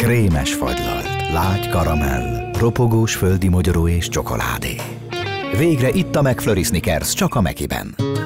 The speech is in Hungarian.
Krémes fagylalt, lágy karamell, ropogós földi mogyoró és csokoládé. Végre itt a McFlurry Snickers, csak a Mekiben.